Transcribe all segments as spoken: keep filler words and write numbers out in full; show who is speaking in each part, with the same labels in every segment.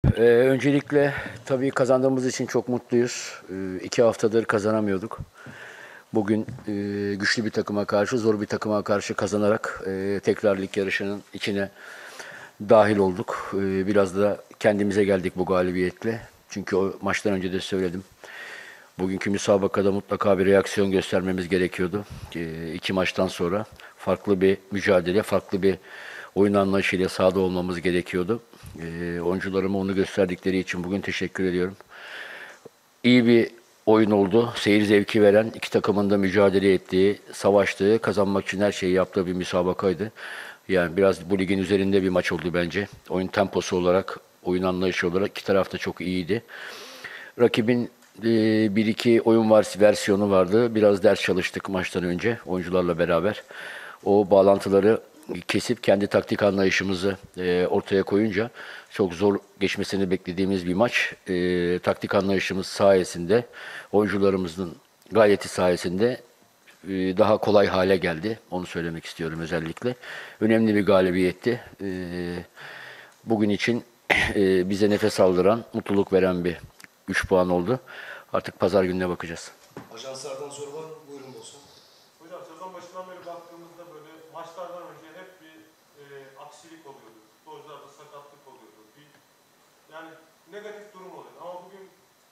Speaker 1: Ee, öncelikle tabii kazandığımız için çok mutluyuz. Ee, iki haftadır kazanamıyorduk. Bugün e, güçlü bir takıma karşı, zor bir takıma karşı kazanarak e, tekrar lig yarışının içine dahil olduk. Ee, biraz da kendimize geldik bu galibiyetle. Çünkü o maçtan önce de söyledim. Bugünkü müsabakada mutlaka bir reaksiyon göstermemiz gerekiyordu. Ee, iki maçtan sonra farklı bir mücadele, farklı bir oyun anlayışıyla sahada olmamız gerekiyordu. Ee, oyuncularıma onu gösterdikleri için bugün teşekkür ediyorum. İyi bir oyun oldu. Seyir zevki veren, iki takımın da mücadele ettiği, savaştığı, kazanmak için her şeyi yaptığı bir müsabakaydı. Yani biraz bu ligin üzerinde bir maç oldu bence. Oyun temposu olarak, oyun anlayışı olarak iki taraf da çok iyiydi. Rakibin e, bir iki oyun var, versiyonu vardı. Biraz ders çalıştık maçtan önce oyuncularla beraber. O bağlantıları kesip kendi taktik anlayışımızı e, ortaya koyunca çok zor geçmesini beklediğimiz bir maç. E, taktik anlayışımız sayesinde, oyuncularımızın gayreti sayesinde e, daha kolay hale geldi. Onu söylemek istiyorum özellikle. Önemli bir galibiyetti. E, bugün için e, bize nefes aldıran, mutluluk veren bir üç puan oldu. Artık pazar gününe bakacağız.
Speaker 2: Ajanslardan soru var mı? Buyurun Bozan.
Speaker 3: Hocam sezon başından beri baktığımızda böyle maçlardan önce hep bir e, aksilik oluyordu. Futbolcularda sakatlık oluyordu. Bir, yani negatif durum oluyordu. Ama bugün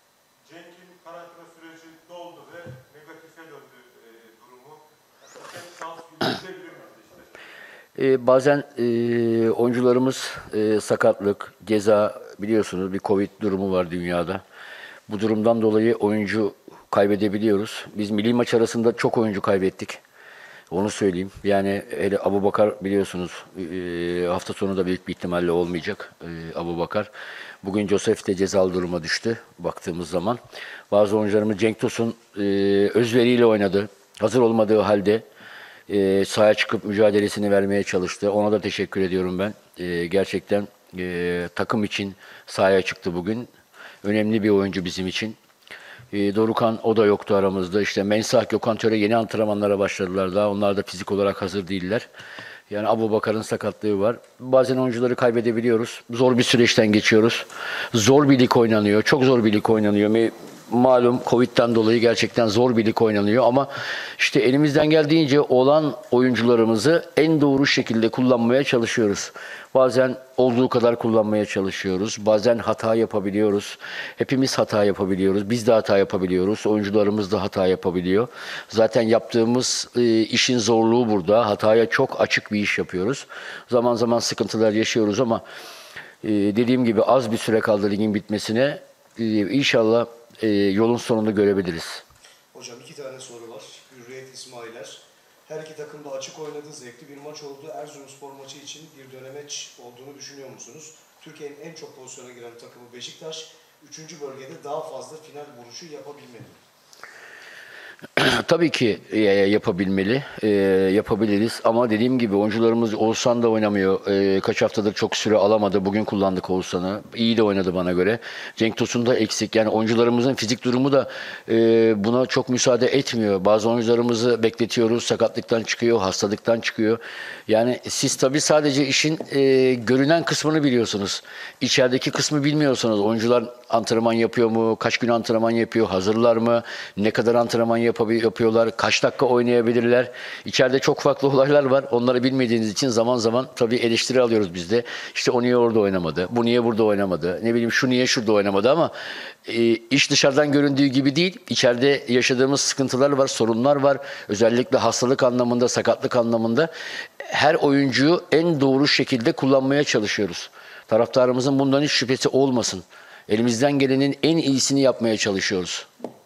Speaker 3: Cenk'in karantina süreci doldu ve negatife döndü e, durumu. Tek şans yürütebilir miyiz işte?
Speaker 1: Ee, bazen e, oyuncularımız e, sakatlık, ceza, biliyorsunuz bir Covid durumu var dünyada. Bu durumdan dolayı oyuncu kaybedebiliyoruz. Biz milli maç arasında çok oyuncu kaybettik. Onu söyleyeyim. Yani hele Abubakar biliyorsunuz e, hafta sonu da büyük bir ihtimalle olmayacak e, Abubakar. Bugün Josef de cezalı duruma düştü baktığımız zaman. Bazı oyuncularımız Cenk Tosun e, özveriyle oynadı. Hazır olmadığı halde e, sahaya çıkıp mücadelesini vermeye çalıştı. Ona da teşekkür ediyorum ben. E, gerçekten e, takım için sahaya çıktı bugün. Önemli bir oyuncu bizim için. E, Dorukhan o da yoktu aramızda. İşte Mensah, Gökhan Töre yeni antrenmanlara başladılar daha. Onlar da fizik olarak hazır değiller. Yani Abubakar'ın sakatlığı var. Bazen oyuncuları kaybedebiliyoruz. Zor bir süreçten geçiyoruz. Zor bir lig oynanıyor. Çok zor bir lig oynanıyor. Malum Covid'den dolayı gerçekten zor bir lig oynanıyor ama işte elimizden geldiğince olan oyuncularımızı en doğru şekilde kullanmaya çalışıyoruz. Bazen olduğu kadar kullanmaya çalışıyoruz. Bazen hata yapabiliyoruz. Hepimiz hata yapabiliyoruz. Biz de hata yapabiliyoruz. Oyuncularımız da hata yapabiliyor. Zaten yaptığımız e, işin zorluğu burada. Hataya çok açık bir iş yapıyoruz. Zaman zaman sıkıntılar yaşıyoruz ama e, dediğim gibi az bir süre kaldı ligin bitmesine. E, inşallah e, yolun sonunu görebiliriz.
Speaker 2: Hocam iki tane soru var. Hürriyet İsmailer. Her iki takım da açık oynadı. Zevkli bir maç oldu. Erzurumspor maçı için bir dönemeç olduğunu düşünüyor musunuz? Türkiye'nin en çok pozisyona giren takımı Beşiktaş. Üçüncü bölgede daha fazla final vuruşu yapabilmeli.
Speaker 1: Tabii ki e, yapabilmeli, e, yapabiliriz ama dediğim gibi oyuncularımız Oğuzhan da oynamıyor. E, kaç haftadır çok süre alamadı. Bugün kullandık Oğuzhan'ı. İyi de oynadı bana göre. Cenk Tosun da eksik. Yani oyuncularımızın fizik durumu da e, buna çok müsaade etmiyor. Bazı oyuncularımızı bekletiyoruz. Sakatlıktan çıkıyor, hastalıktan çıkıyor. Yani siz tabii sadece işin e, görünen kısmını biliyorsunuz. İçerideki kısmı bilmiyorsunuz. Oyuncular antrenman yapıyor mu? Kaç gün antrenman yapıyor? Hazırlar mı? Ne kadar antrenman yapıyorlar? Kaç dakika oynayabilirler? İçeride çok farklı olaylar var. Onları bilmediğiniz için zaman zaman tabii eleştiri alıyoruz biz de. İşte o niye orada oynamadı? Bu niye burada oynamadı? Ne bileyim şu niye şurada oynamadı ama e, iş dışarıdan göründüğü gibi değil. İçeride yaşadığımız sıkıntılar var, sorunlar var. Özellikle hastalık anlamında, sakatlık anlamında her oyuncuyu en doğru şekilde kullanmaya çalışıyoruz. Taraftarımızın bundan hiç şüphesi olmasın. Elimizden gelenin en iyisini yapmaya çalışıyoruz.